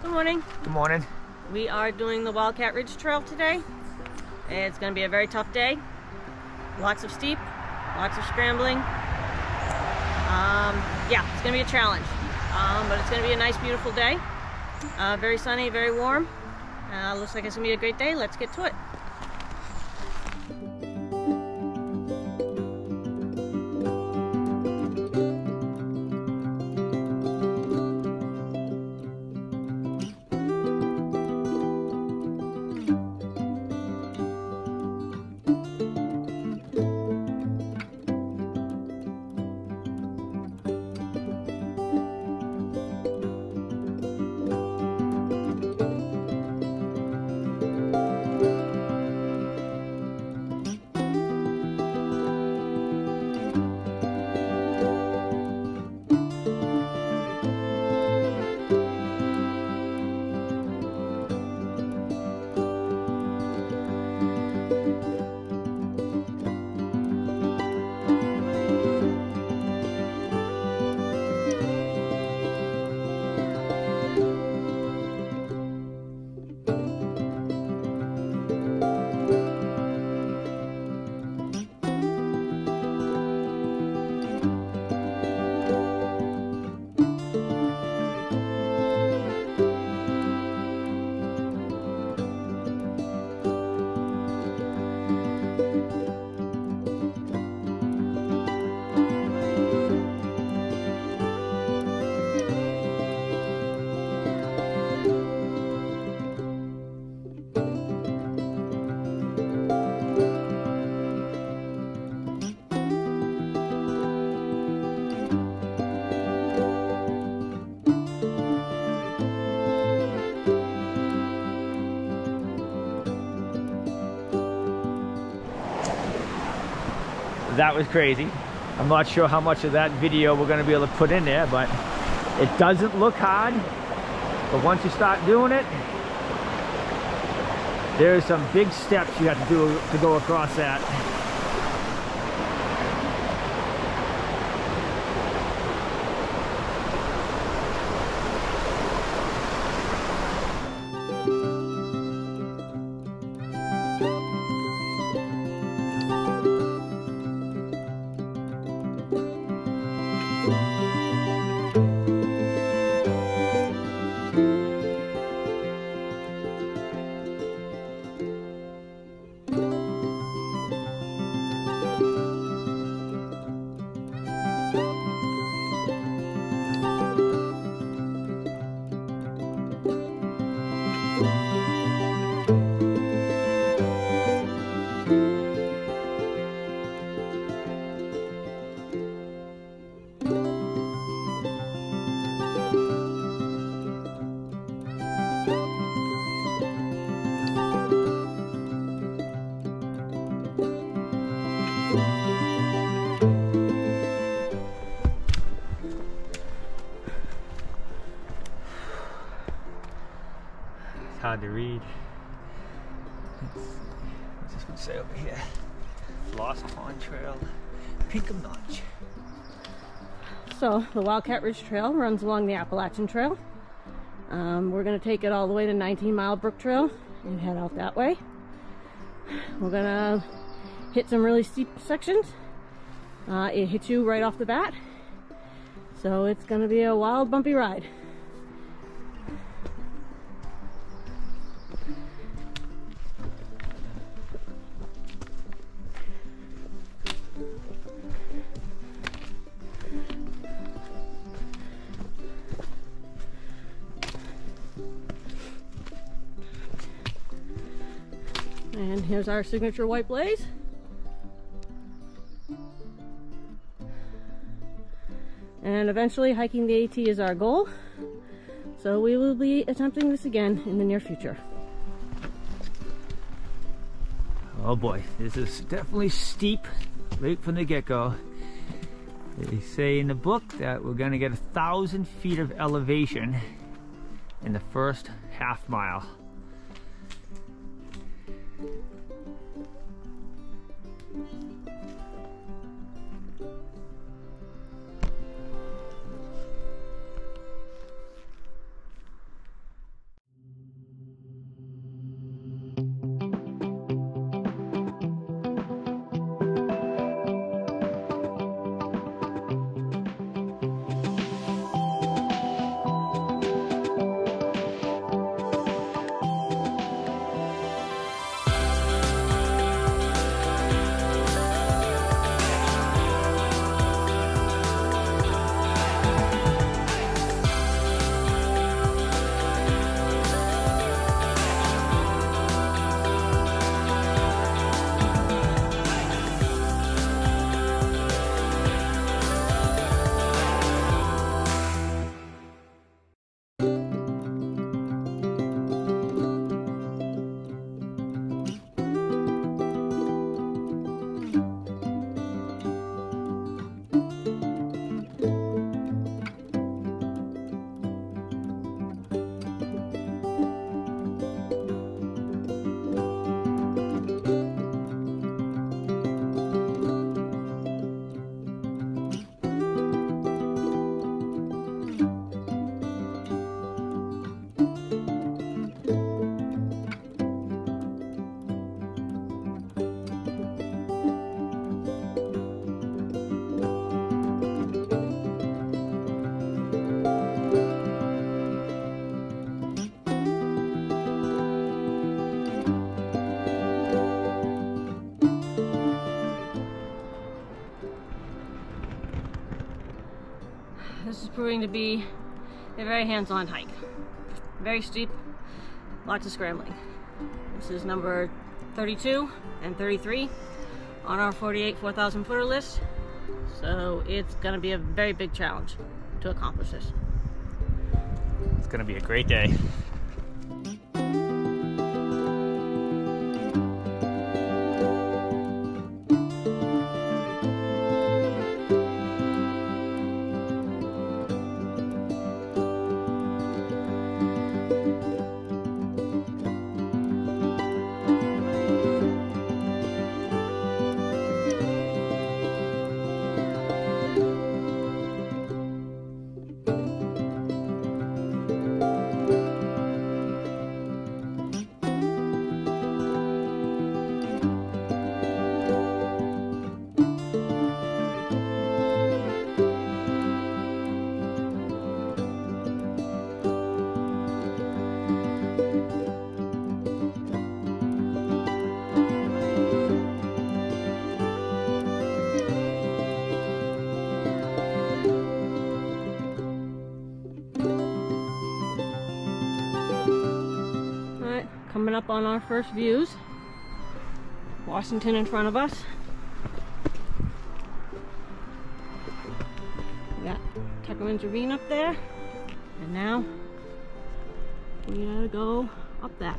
Good morning. Good morning. We are doing the Wildcat Ridge Trail today. It's going to be a very tough day. Lots of steep, lots of scrambling. Yeah, it's going to be a challenge. But it's going to be a nice, beautiful day. Very sunny, very warm. Looks like it's going to be a great day. Let's get to it. That was crazy. I'm not sure how much of that video we're going to be able to put in there, but it doesn't look hard. But once you start doing it, there's some big steps you have to do to go across that. Hard to read. What's this one say over here? Lost Pond Trail, Pinkham Notch. So the Wildcat Ridge Trail runs along the Appalachian Trail. We're going to take it all the way to 19 Mile Brook Trail and head out that way. We're going to hit some really steep sections. It hits you right off the bat. So it's going to be a wild, bumpy ride. And here's our signature white blaze. And eventually hiking the AT is our goal. So we will be attempting this again in the near future. Oh boy, this is definitely steep right from the get-go. They say in the book that we're gonna get 1,000 feet of elevation in the first half mile. proving to be a very hands-on hike. Very steep, lots of scrambling. This is number 32 and 33 on our 48 4,000 footer list. So it's gonna be a very big challenge to accomplish this. It's gonna be a great day. Coming up on our first views. Washington in front of us. We got Tuckerman's Ravine up there. And now we gotta go up that.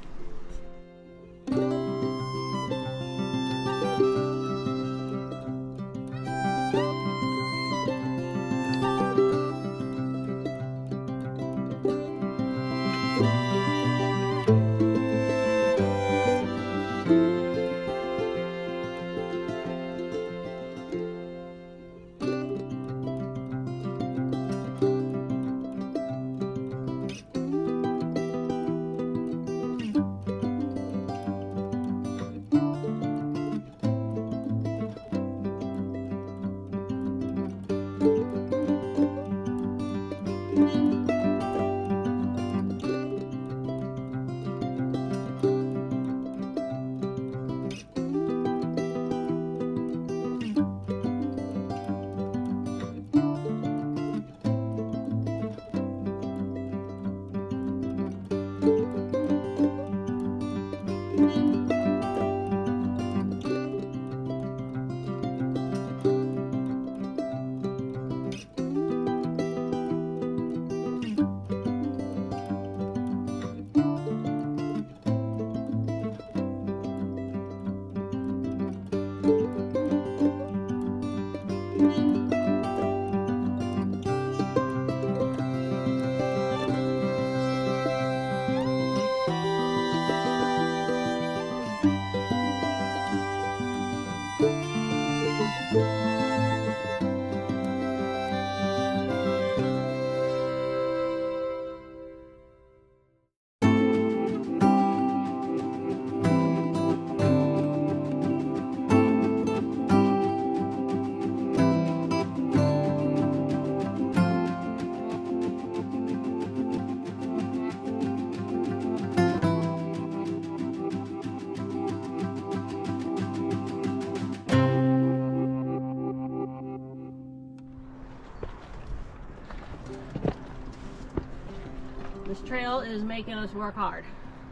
This trail is making us work hard.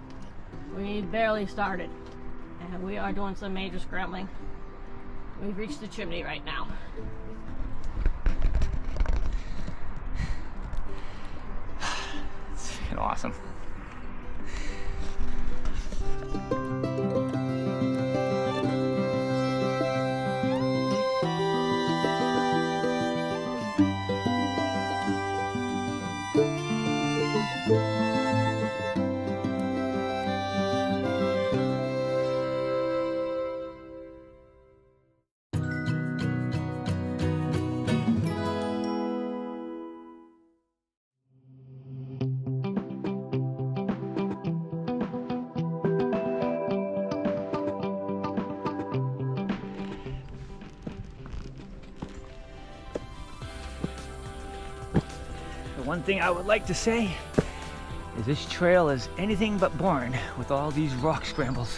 We barely started, and we are doing some major scrambling. We've reached the chimney right now. It's freaking awesome. The one thing I would like to say is this trail is anything but boring with all these rock scrambles.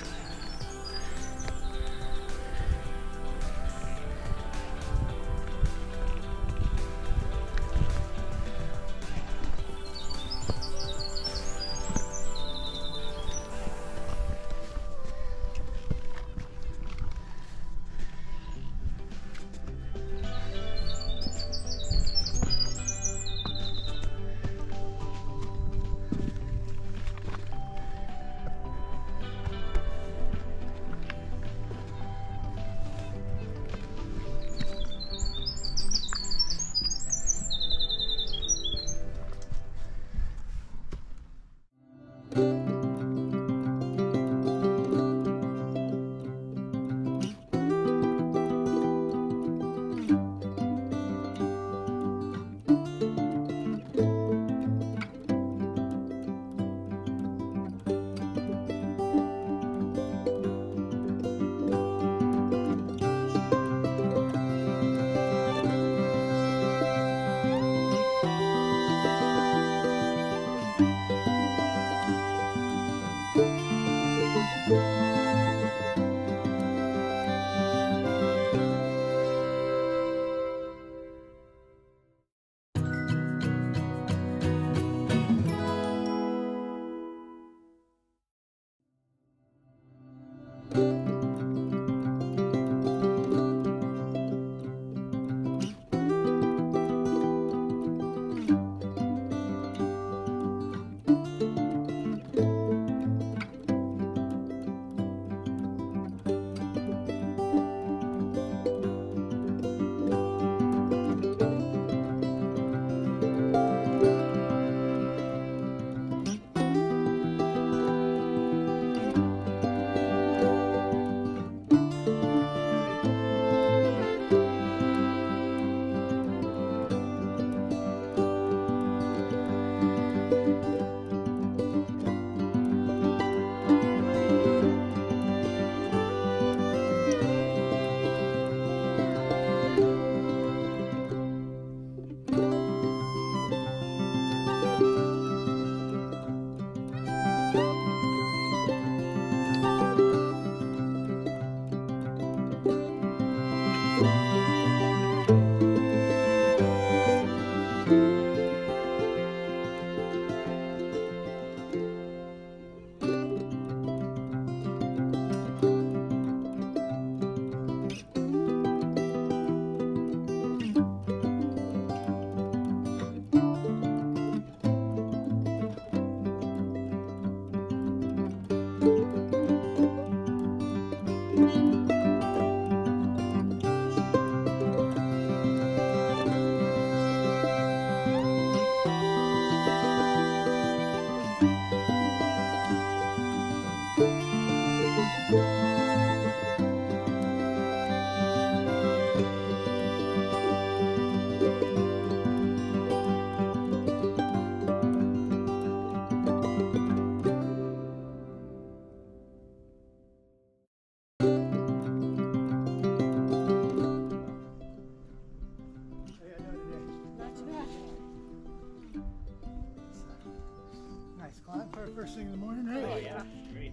First thing in the morning, right? Oh yeah, great.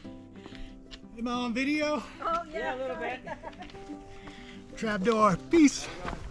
Am I on video? Oh Yeah, a little bit. Trapdoor, peace.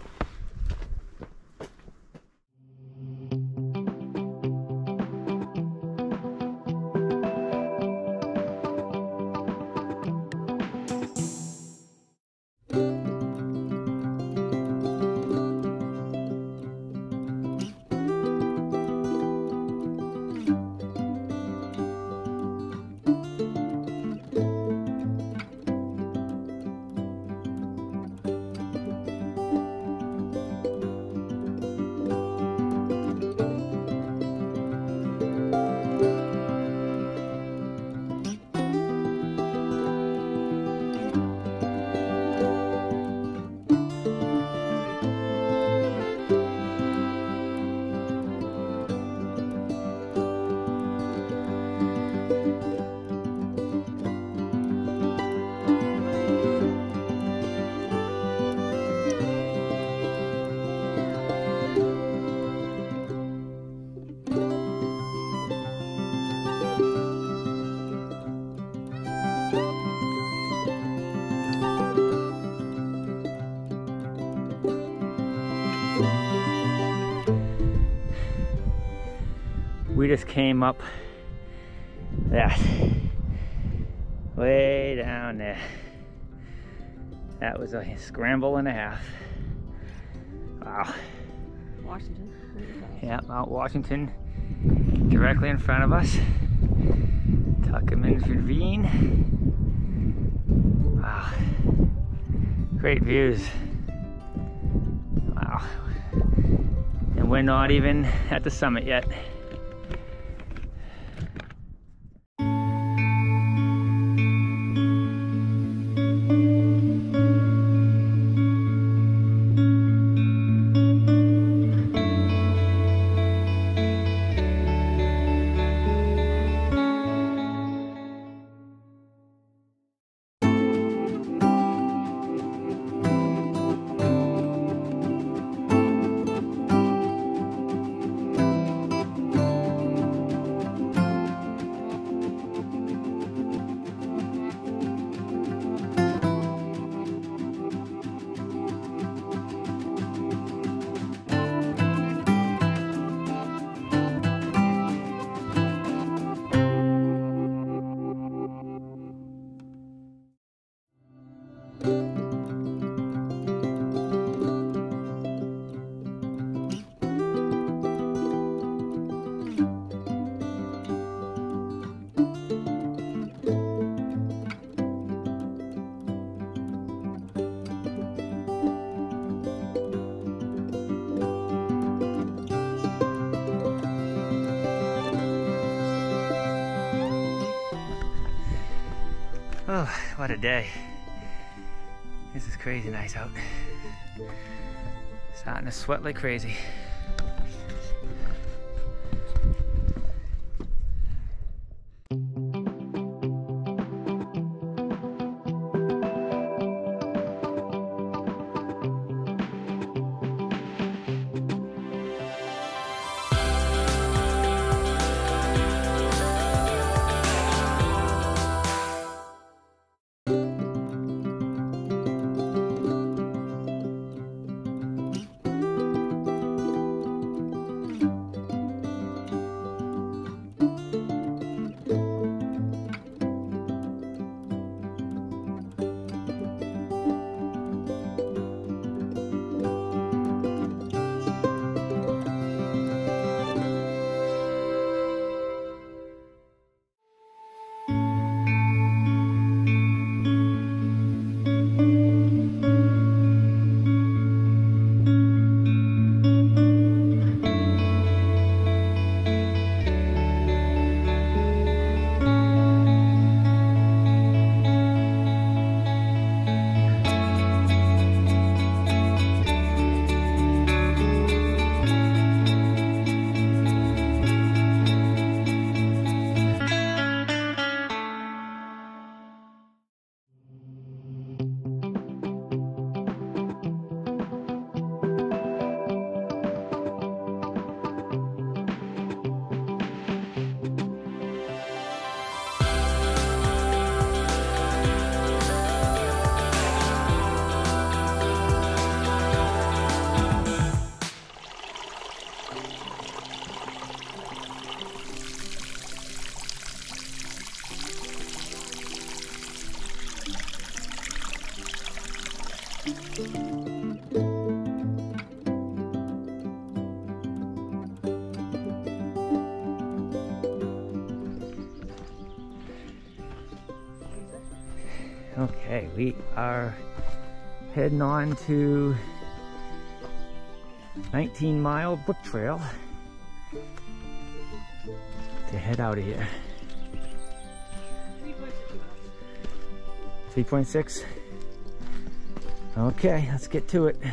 We just came up that way down there. That was a scramble and a half. Wow. Washington. Yeah, Mount Washington directly in front of us. Tuckerman's Ravine. Wow. Great views. Wow. And we're not even at the summit yet. Oh, what a day. This is crazy nice out. Starting to sweat like crazy. Okay, we are heading on to 19-mile book trail to head out of here. 3.6. Okay, let's get to it.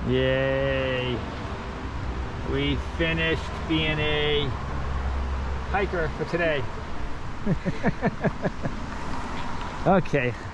Yay! We finished being a hiker for today. Okay.